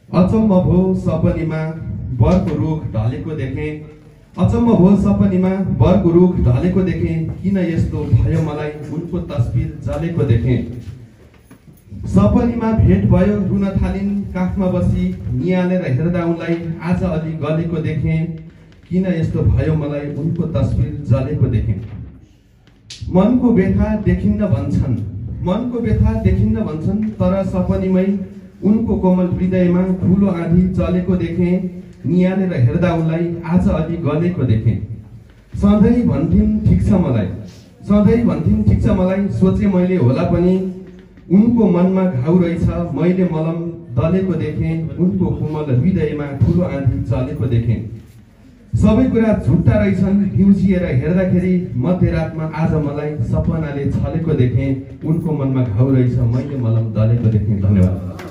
अचम्म भो सपनीमा बरको रुख ढलेको देखेँ। अचम्म भो सपनीमा बरको रुख ढलेको देखेँ। किन यस्तो भयो मलाई उनको तस्बिर जलेको देखेँ। सपनीमा भेट भयो रुन थालिन् काखमा बसी नियालेर हेर्दा उनलाई आज अलि गलेको देखेँ। किन यस्तो भयो मलाई उनको तस्बिर जलेको देखेँ। मनको व्यथा देखिन्न भन्छन्, मनको व्यथा देखिन्न भन्छन्, तर सपनीमै उनको कोमल हृदयमा ठुलो आँधी चलेको देखेँ। नियालेर हेर्दा उनलाई आज अलि गलेको देखेँ। सधैँ भन्थिन् ठिक छ मलाई, सधैँ भन्थिन् ठिक छ मलाई, सोचे मैले होला पनि उनको मनमा घाउ रहेछ। मैले मलम दलेको देखेँ, उनको कोमल हृदयमा ठुलो आँधी चलेको देखेँ। सबै कुरा झुट्टा रहेछन्, बिउजिएर हेर्दाखेरि मध्यरातमा आज मलाई सपनाले छलेको देखेँ। उनको मनमा घाउ रहेछ, मैले मलम दलेको देखेँ। धन्यवाद।